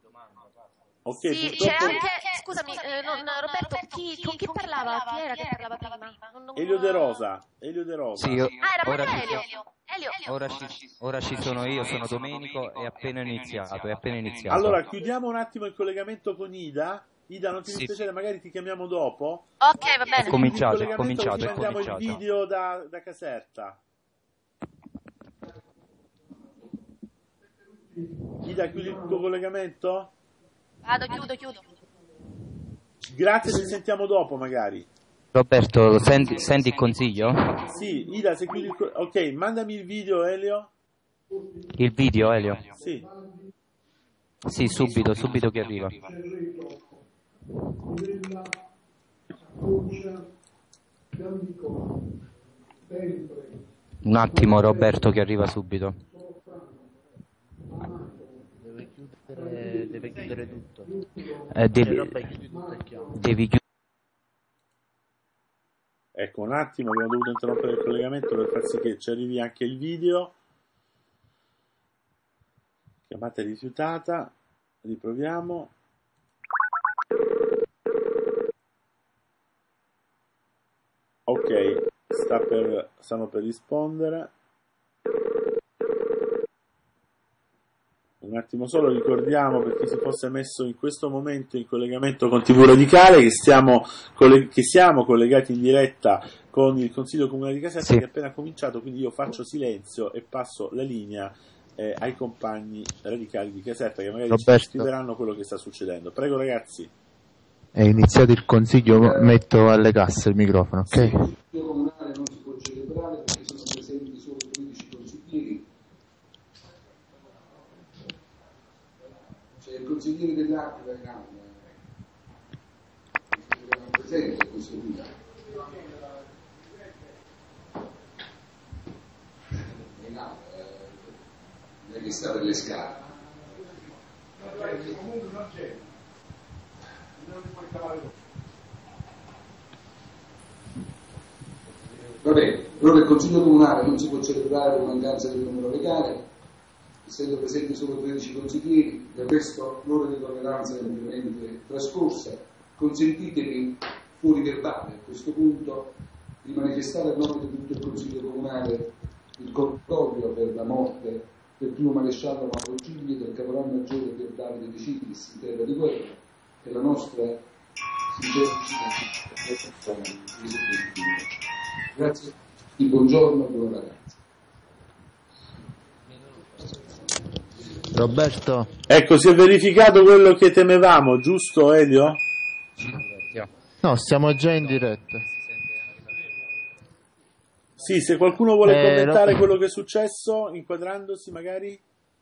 Okay, sì, purtroppo... c'è anche, scusami, eh, non, Roberto, chi, con chi parlava? Chi era che parlava prima? Non, non... Elio De Rosa. Elio De Rosa. Sì, io, ah, era ora, proprio ci, Elio. Elio. Ora, ci, ora ci sono io, sono Domenico, è appena iniziato, è appena iniziato. Allora, chiudiamo un attimo il collegamento con Ida. Ida, non ti sì. dispiacere, magari ti chiamiamo dopo? Ok, va bene. È cominciato, è cominciato, così è mandiamo cominciato. il video da, da Caserta. Ida, chiudi il tuo collegamento? Vado, chiudo, chiudo. Grazie, ci sentiamo dopo magari. Roberto, senti, senti il consiglio? Sì, Ida, se chiudi il co- ok, mandami il video, Elio. Il video, Elio? Sì. Sì, subito, subito che arriva. Un attimo, Roberto, che arriva subito. Deve chiudere, deve chiudere tutto. Eh, devi, devi chiudere. Ecco, un attimo, abbiamo dovuto interrompere il collegamento per far sì che ci arrivi anche il video. Chiamata rifiutata. Riproviamo. sta per, stanno per rispondere. Un attimo solo, ricordiamo per chi si fosse messo in questo momento in collegamento con tivù Radicale che, stiamo, che siamo collegati in diretta con il Consiglio Comunale di Caserta, sì, che è appena cominciato, quindi io faccio silenzio e passo la linea eh, ai compagni radicali di Caserta che magari Roberto, ci scriveranno quello che sta succedendo. Prego ragazzi. È iniziato il Consiglio, metto alle casse il microfono, ok? Sì. Il Consiglio Comunale non si può celebrare perché sono presenti solo tredici consiglieri. Cioè, i consiglieri dell'Aquila in aula erano presenti a questo punto. In aula, non è che sta per le scale. Comunque non c'è. Non si può chiamare dopo. Va bene, allora il Consiglio Comunale non si può celebrare per mancanza del numero legale, essendo presenti solo tredici consiglieri, da questo l'ora di tolleranza è ampiamente trascorsa. Consentitemi, fuori verbale a questo punto, di manifestare a nome di tutto il Consiglio Comunale il cordoglio per la morte del primo maresciallo Mauro Gigli e del caporal maggiore per Davide De Citis in terra di guerra e la nostra sincera vicinanza. Grazie e buongiorno, buona ragazza. Roberto. Ecco, si è verificato quello che temevamo, giusto Elio? No, siamo già in diretta. Sì, se qualcuno vuole eh, commentare no. quello che è successo, inquadrandosi magari.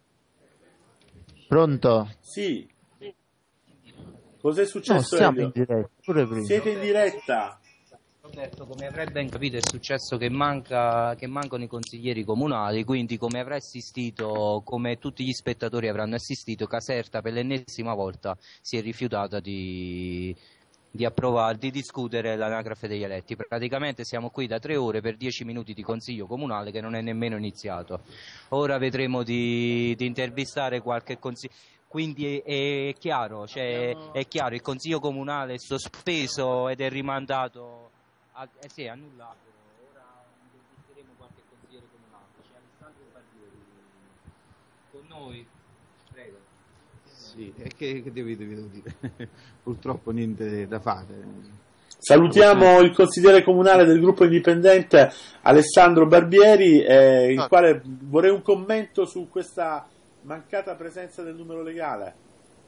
Pronto? Sì. Cos'è successo? No, siamo Elio? in diretta, pure prima. Siete in diretta? Roberto, come avrai ben capito, è successo che, manca, che mancano i consiglieri comunali, quindi come avrai assistito, come tutti gli spettatori avranno assistito, Caserta per l'ennesima volta si è rifiutata di, di approvare, di discutere l'anagrafe degli eletti. Praticamente siamo qui da tre ore per dieci minuti di consiglio comunale che non è nemmeno iniziato. Ora vedremo di, di intervistare qualche consigliere. Quindi è, è chiaro, cioè, è chiaro, il consiglio comunale è sospeso ed è rimandato. Ah, eh sì, annullato. Ora intervisteremo qualche consigliere comunale. C'è Alessandro Barbieri con noi. Prego. Sì, e che, che devo, devo dire? Purtroppo niente da fare. Salutiamo il consigliere comunale del gruppo indipendente Alessandro Barbieri, eh, il quale vorrei un commento su questa mancata presenza del numero legale.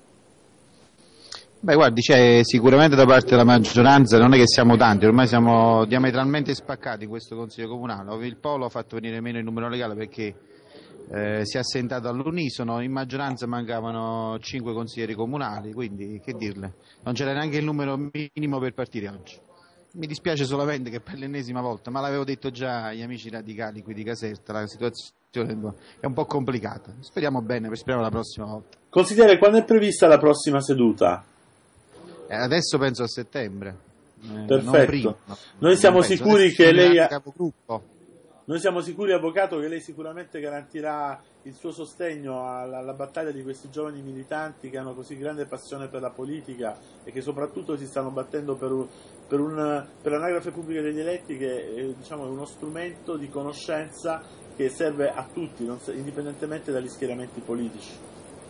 Beh, guardi, c'è sicuramente da parte della maggioranza, non è che siamo tanti, ormai siamo diametralmente spaccati in questo Consiglio Comunale. Il Polo ha fatto venire meno il numero legale perché eh, si è assentato all'unisono, in maggioranza mancavano cinque consiglieri comunali, quindi che dirle, non c'era neanche il numero minimo per partire oggi. Mi dispiace solamente che per l'ennesima volta, ma l'avevo detto già agli amici radicali qui di Caserta, la situazione è un po' complicata. Speriamo bene, speriamo la prossima volta. Consigliere, quando è prevista la prossima seduta? Eh, adesso penso a settembre. Eh, Perfetto. Prima, Noi siamo penso. sicuri adesso che lei ha... capogruppo. Noi siamo sicuri, avvocato, che lei sicuramente garantirà il suo sostegno alla, alla battaglia di questi giovani militanti che hanno così grande passione per la politica e che soprattutto si stanno battendo per, un, per, un, per l'anagrafe pubblica degli eletti, che è, diciamo, è uno strumento di conoscenza che serve a tutti, non, indipendentemente dagli schieramenti politici.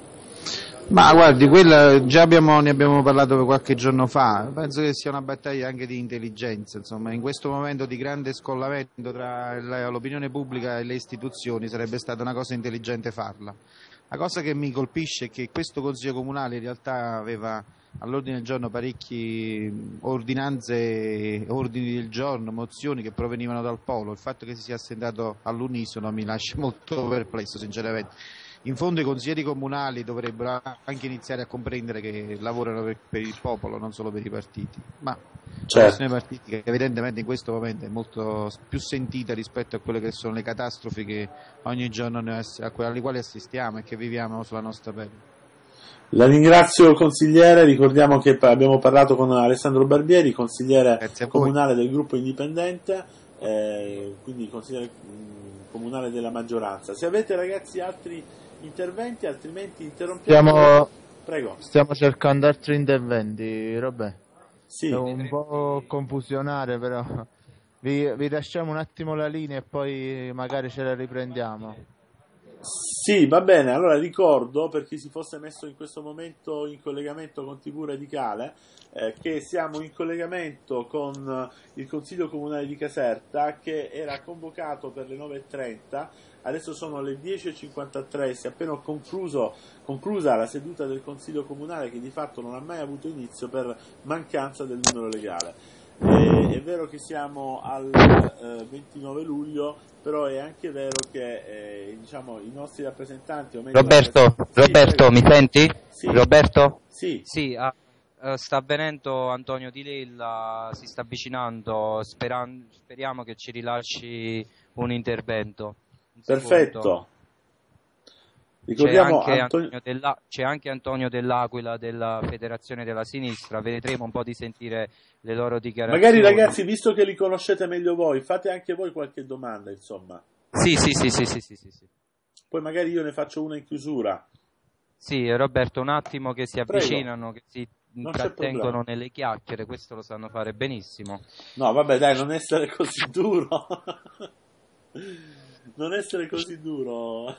Ma guardi, quella già abbiamo, ne abbiamo parlato qualche giorno fa, penso che sia una battaglia anche di intelligenza, insomma, in questo momento di grande scollamento tra l'opinione pubblica e le istituzioni sarebbe stata una cosa intelligente farla. La cosa che mi colpisce è che questo Consiglio Comunale in realtà aveva all'ordine del giorno parecchie ordinanze, ordini del giorno, mozioni che provenivano dal Polo. Il fatto che si sia assentato all'unisono mi lascia molto perplesso, sinceramente. In fondo i consiglieri comunali dovrebbero anche iniziare a comprendere che lavorano per, per il popolo, non solo per i partiti, ma certo. La questione partitica evidentemente in questo momento è molto più sentita rispetto a quelle che sono le catastrofi che ogni giorno ne, alle quali assistiamo e che viviamo sulla nostra pelle. La ringrazio consigliere, ricordiamo che abbiamo parlato con Alessandro Barbieri, consigliere comunale del gruppo indipendente, eh, quindi consigliere mh, comunale della maggioranza. Se avete ragazzi altri interventi, altrimenti interrompiamo. Stiamo, Prego. Stiamo cercando altri interventi, Robè. Sì. È un po' confusionare, però Vi, vi lasciamo un attimo la linea e poi magari ce la riprendiamo. Sì, va bene. Allora ricordo, per chi si fosse messo in questo momento in collegamento con tivù Radicale, eh, che siamo in collegamento con il Consiglio Comunale di Caserta, che era convocato per le nove e trenta. Adesso sono le dieci e cinquantatré, si è appena concluso, conclusa la seduta del Consiglio Comunale, che di fatto non ha mai avuto inizio per mancanza del numero legale. E, è vero che siamo al eh, ventinove luglio, però è anche vero che eh, diciamo, i nostri rappresentanti... O meglio, Roberto, sì, Roberto, mi senti? Sì. Roberto? Sì. Sì, ah, eh, sta avvenendo Antonio Di Lella, si sta avvicinando, speran- speriamo che ci rilasci un intervento. Un Perfetto. secondo. Ricordiamo c'è, anche Antonio... Antonio Della... c'è anche Antonio Dell'Aquila della Federazione della Sinistra, vedremo un po' di sentire le loro dichiarazioni. Magari ragazzi, visto che li conoscete meglio voi, fate anche voi qualche domanda, insomma. Sì, sì, sì, sì, sì, sì, sì, sì. Poi magari io ne faccio una in chiusura. Sì, Roberto, un attimo che si Prego. avvicinano, che si intrattengono nelle chiacchiere, questo lo sanno fare benissimo. No, vabbè, dai, non essere così duro. Non essere così duro.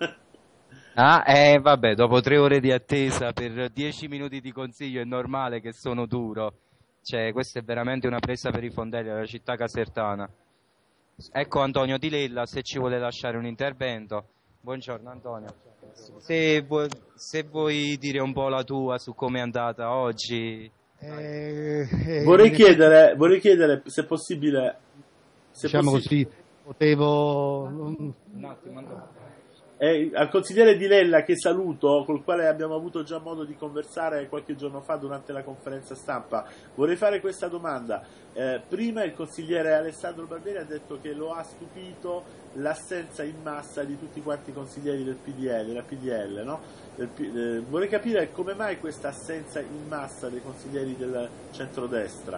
Ah, eh, vabbè, dopo tre ore di attesa per dieci minuti di consiglio è normale che sono duro. Cioè, questa è veramente una presa per i fondelli della città casertana. Ecco Antonio Di Lella, se ci vuole lasciare un intervento. Buongiorno Antonio. Se vuoi, se vuoi dire un po' la tua su come è andata oggi. Eh, eh, vorrei, chiedere, vorrei chiedere, se possibile... Se diciamo possibile... così, potevo... Un attimo, Antonio. Eh, al consigliere Di Lella, che saluto, col quale abbiamo avuto già modo di conversare qualche giorno fa durante la conferenza stampa, vorrei fare questa domanda. Eh, prima il consigliere Alessandro Barberi ha detto che lo ha stupito l'assenza in massa di tutti quanti i consiglieri del P D L, della P D L, no? Del, eh, vorrei capire come mai questa assenza in massa dei consiglieri del centrodestra.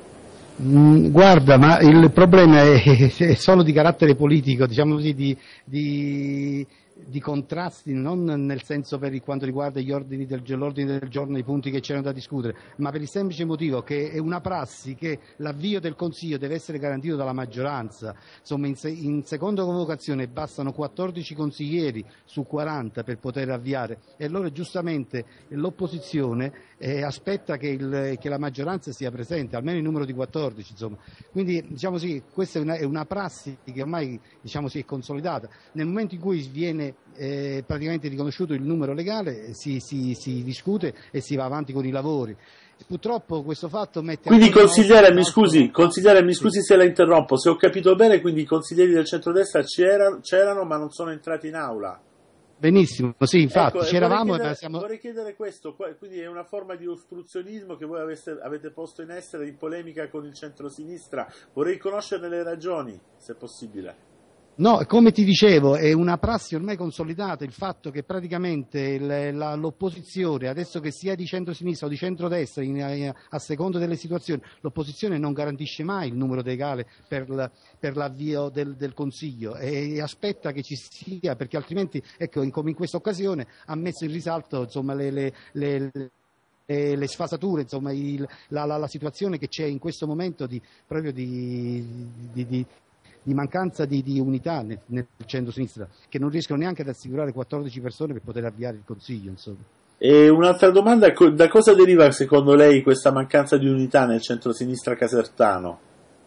Mm, guarda, ma il problema è, è solo di carattere politico, diciamo così, di, di, di contrasti, non nel senso per quanto riguarda gli ordini del, l'ordine del giorno, i punti che c'erano da discutere, ma per il semplice motivo che è una prassi che l'avvio del Consiglio deve essere garantito dalla maggioranza. Insomma, in, se, in seconda convocazione bastano quattordici consiglieri su quaranta per poter avviare, e allora giustamente l'opposizione eh, aspetta che, il, che la maggioranza sia presente, almeno il numero di quattordici. Insomma. Quindi diciamo sì, questa è una, è una prassi che ormai diciamo sì, è consolidata. Nel momento in cui viene eh, praticamente riconosciuto il numero legale, si, si, si discute e si va avanti con i lavori. Purtroppo questo fatto mette... Quindi consigliere, mi scusi, consigliere, mi scusi se la interrompo, se ho capito bene, quindi i consiglieri del centrodestra c'erano, c'erano ma non sono entrati in aula. Benissimo, sì, infatti, ecco, c'eravamo vorrei chiedere, e siamo... vorrei chiedere questo, quindi è una forma di ostruzionismo che voi aveste, avete posto in essere in polemica con il centrosinistra, vorrei conoscerne le ragioni, se possibile. No, come ti dicevo, è una prassi ormai consolidata il fatto che praticamente il, la, l'opposizione, adesso che sia di centrosinistra o di centrodestra, in, a, a seconda delle situazioni, l'opposizione non garantisce mai il numero legale per, la, per l'avvio del, del Consiglio e aspetta che ci sia, perché altrimenti, ecco, in, come in questa occasione, ha messo in risalto insomma, le, le, le, le le sfasature, insomma, il, la, la, la situazione che c'è in questo momento di, proprio di, di, di di mancanza di, di unità nel, nel centro-sinistra, che non riescono neanche ad assicurare quattordici persone per poter avviare il Consiglio. Insomma. E un'altra domanda, da cosa deriva secondo lei questa mancanza di unità nel centro-sinistra casertano?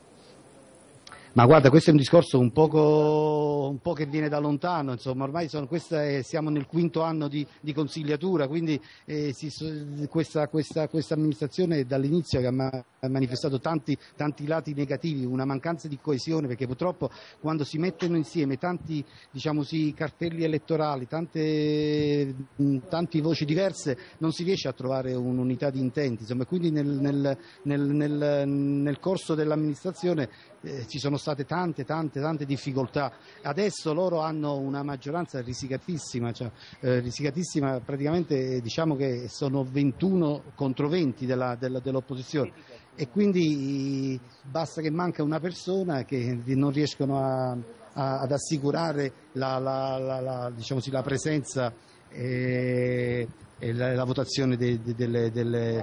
Ma guarda, questo è un discorso un poco, un po' che viene da lontano, insomma, ormai sono, questa è, siamo nel quinto anno di, di consigliatura, quindi eh, si, questa, questa, questa amministrazione dall'inizio che ha, ma, ha manifestato tanti, tanti lati negativi, una mancanza di coesione, perché purtroppo quando si mettono insieme tanti, diciamo sì, cartelli elettorali, tante, tante voci diverse, non si riesce a trovare un'unità di intenti, insomma, quindi nel, nel, nel, nel, nel corso dell'amministrazione eh, ci sono state tante tante tante difficoltà. Adesso loro hanno una maggioranza risicatissima, cioè, eh, risicatissima, praticamente diciamo che sono ventuno contro venti della, della, dell'opposizione, e quindi basta che manca una persona che non riescono a, a, ad assicurare la, la, la, la, diciamo sì, la presenza e, e la, la votazione de, de, delle, delle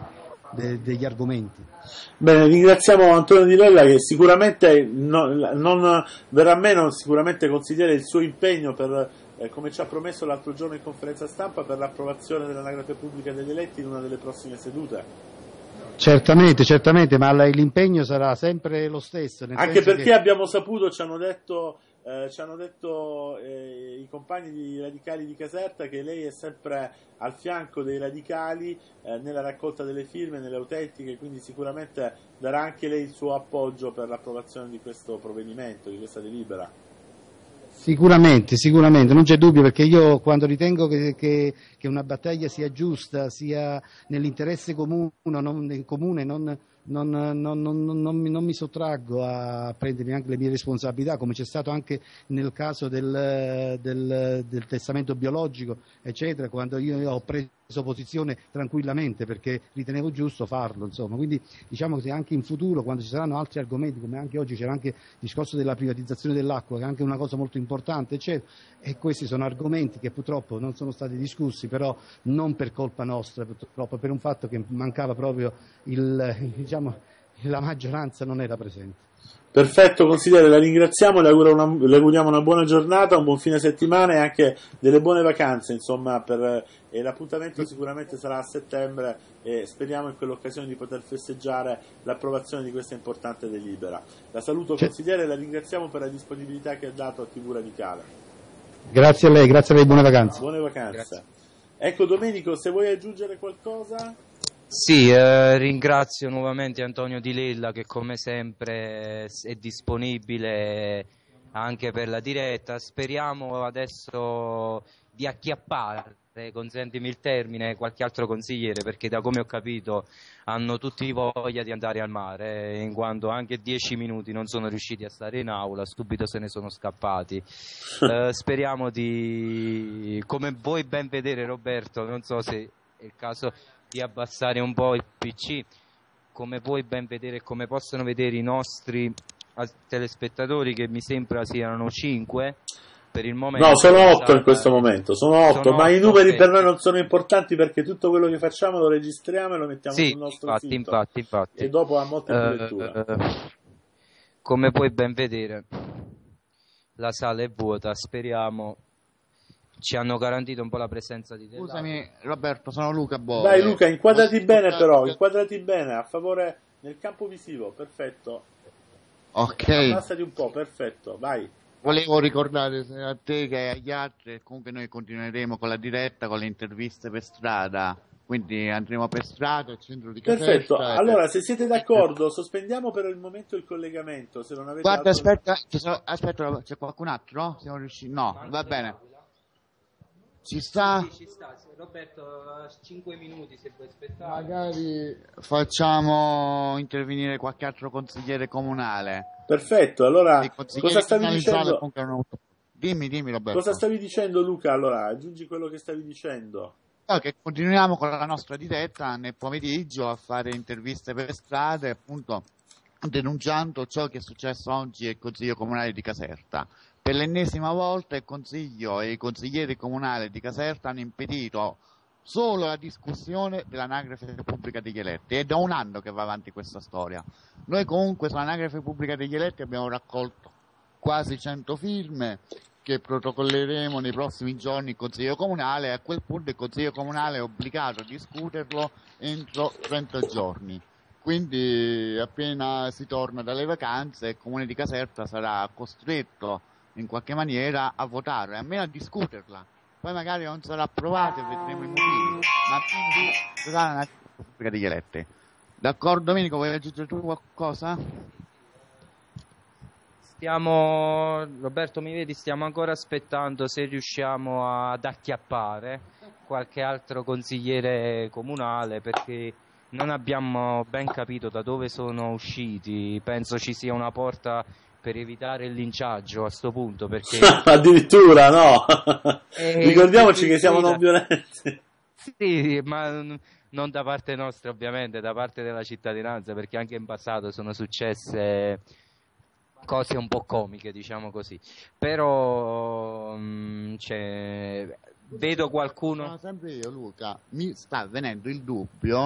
de, degli argomenti. Bene, ringraziamo Antonio Di Lella, che sicuramente non, non verrà meno sicuramente consigliere il suo impegno per, eh, come ci ha promesso l'altro giorno in conferenza stampa, per l'approvazione dell'anagrafe pubblica degli eletti in una delle prossime sedute. Certamente, certamente, ma l'impegno sarà sempre lo stesso. Nel Anche perché che... abbiamo saputo, ci hanno detto, eh, ci hanno detto eh, i compagni di Radicali di Caserta, che lei è sempre al fianco dei radicali eh, nella raccolta delle firme, nelle autentiche, quindi sicuramente darà anche lei il suo appoggio per l'approvazione di questo provvedimento, di questa delibera. Sicuramente, sicuramente, non c'è dubbio, perché io quando ritengo che, che, che una battaglia sia giusta, sia nell'interesse comune, non, comune, non, non, non, non, non, non, mi, non mi sottraggo a prendermi anche le mie responsabilità, come c'è stato anche nel caso del, del, del testamento biologico, eccetera, quando io ho preso posizione tranquillamente perché ritenevo giusto farlo, insomma. Quindi diciamo che anche in futuro, quando ci saranno altri argomenti, come anche oggi c'era anche il discorso della privatizzazione dell'acqua, che è anche una cosa molto importante, eccetera, e questi sono argomenti che purtroppo non sono stati discussi, però non per colpa nostra, purtroppo per un fatto che mancava proprio il, diciamo, la maggioranza non era presente. Perfetto, consigliere, la ringraziamo, le, auguro una, le auguriamo una buona giornata, un buon fine settimana e anche delle buone vacanze, insomma, per, e l'appuntamento sicuramente sarà a settembre e speriamo in quell'occasione di poter festeggiare l'approvazione di questa importante delibera. La saluto, consigliere, e la ringraziamo per la disponibilità che ha dato a tivù Radicale. Grazie a lei, grazie a lei, buone vacanze. Buone vacanze. Grazie. Ecco, Domenico, se vuoi aggiungere qualcosa... Sì, eh, ringrazio nuovamente Antonio Di Lella, che come sempre è disponibile anche per la diretta. Speriamo adesso di acchiappare, consentimi il termine, qualche altro consigliere, perché da come ho capito hanno tutti voglia di andare al mare, in quanto anche dieci minuti non sono riusciti a stare in aula, subito se ne sono scappati. Eh, speriamo di, come vuoi ben vedere Roberto, non so se è il caso di abbassare un po' il P C, come puoi ben vedere, come possono vedere i nostri telespettatori, che mi sembra siano cinque per il momento. No, sono otto in questo momento, sono otto, ma i numeri okay. Per noi non sono importanti, perché tutto quello che facciamo lo registriamo e lo mettiamo sì, sul nostro infatti, sito. Infatti, infatti. E dopo ha molta più uh, lettura. Uh, come puoi ben vedere, la sala è vuota, speriamo. Ci hanno garantito un po' la presenza di te. Scusami Roberto, sono Luca Bo. Dai Luca, inquadrati bene però, inquadrati bene, a favore nel campo visivo, perfetto. Ok. Abbassati un po', perfetto, vai. Volevo ricordare a te che agli altri, comunque noi continueremo con la diretta, con le interviste per strada, quindi andremo per strada, al centro di Caserta. Perfetto, allora se siete d'accordo sospendiamo per il momento il collegamento, se non avete Guarda, altro... aspetta, c'è, aspetta, c'è qualcun altro? Siamo riusciti? No, va bene. Ci sta? Sì, ci sta. Roberto, cinque minuti se puoi aspettare. Magari facciamo intervenire qualche altro consigliere comunale. Perfetto, allora cosa stavi dicendo? Dimmi, dimmi Roberto. Cosa stavi dicendo Luca? Allora, aggiungi quello che stavi dicendo. No, che continuiamo con la nostra diretta nel pomeriggio a fare interviste per strade, appunto denunciando ciò che è successo oggi al Consiglio Comunale di Caserta. Per l'ennesima volta il Consiglio e i consiglieri comunali di Caserta hanno impedito solo la discussione dell'anagrafe pubblica degli eletti. È da un anno che va avanti questa storia. Noi comunque sull'anagrafe pubblica degli eletti abbiamo raccolto quasi cento firme che protocolleremo nei prossimi giorni in Consiglio Comunale, e a quel punto il Consiglio Comunale è obbligato a discuterlo entro trenta giorni. Quindi appena si torna dalle vacanze il Comune di Caserta sarà costretto in qualche maniera a votare, almeno a discuterla. Poi magari non sarà approvata e vedremo i motivi, ma sarà una pubblica degli eletti. D'accordo Domenico, vuoi aggiungere tu qualcosa? Stiamo, Roberto mi vedi, stiamo ancora aspettando se riusciamo ad acchiappare qualche altro consigliere comunale, perché non abbiamo ben capito da dove sono usciti. Penso ci sia una porta per evitare il linciaggio a sto punto, perché addirittura no eh, ricordiamoci che siamo non violenti. Sì, ma non da parte nostra ovviamente, da parte della cittadinanza, perché anche in passato sono successe cose un po' comiche, diciamo così. Però mh, cioè, vedo qualcuno. Sono sempre io Luca, mi sta venendo il dubbio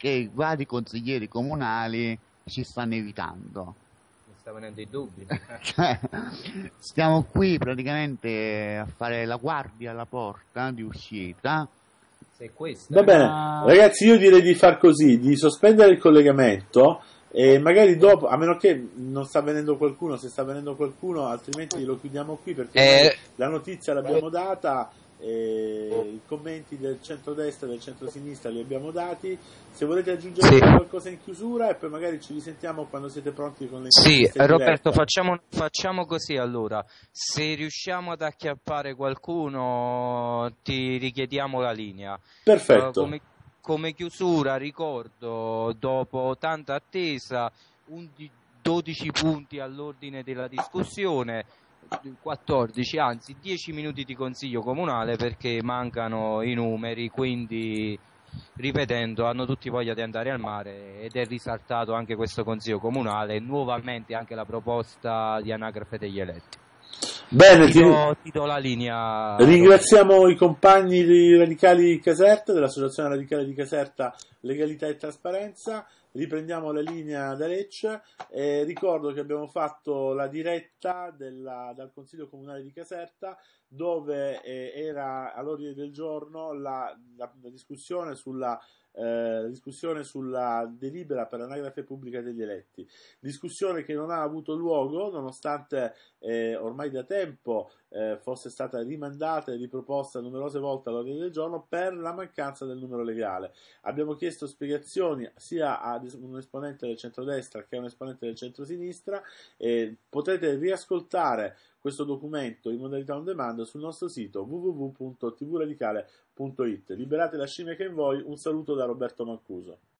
che i vari consiglieri comunali ci stanno evitando. Mi sta venendo i dubbi. Cioè, stiamo qui praticamente a fare la guardia alla porta di uscita. Se questo, Va bene, Ah. ragazzi, io direi di far così, di sospendere il collegamento e magari dopo, a meno che non sta venendo qualcuno, se sta venendo qualcuno, altrimenti lo chiudiamo qui perché Eh. la notizia l'abbiamo data, e i commenti del centrodestra e del centrosinistra li abbiamo dati. Se volete aggiungere Sì. qualcosa in chiusura e poi magari ci risentiamo quando siete pronti con le Sì, interviste in Roberto, diretta. facciamo, facciamo così allora. Se riusciamo ad acchiappare qualcuno, ti richiediamo la linea. Perfetto. Eh, come, come chiusura, ricordo, dopo tanta attesa, undici, dodici punti all'ordine della discussione, quattordici, anzi dieci minuti di consiglio comunale perché mancano i numeri, quindi ripetendo hanno tutti voglia di andare al mare ed è risaltato anche questo consiglio comunale, nuovamente anche la proposta di anagrafe degli eletti. Bene, Ti ti- do, ti do la linea. ringraziamo i compagni di Radicali Caserta, dell'Associazione Radicale di Caserta Legalità e Trasparenza. Riprendiamo la linea da Lecce e ricordo che abbiamo fatto la diretta della, dal Consiglio Comunale di Caserta dove eh, era all'ordine del giorno la, la, la discussione sulla eh, discussione sulla delibera per l'anagrafe pubblica degli eletti, discussione che non ha avuto luogo nonostante eh, ormai da tempo eh, fosse stata rimandata e riproposta numerose volte all'ordine del giorno per la mancanza del numero legale. Abbiamo chiesto spiegazioni sia a un esponente del centrodestra che a un esponente del centrosinistra e potete riascoltare questo documento in modalità on demand sul nostro sito w w w punto t v radicale punto i t. Liberate la scimmia che è in voi, un saluto da Roberto Mancuso.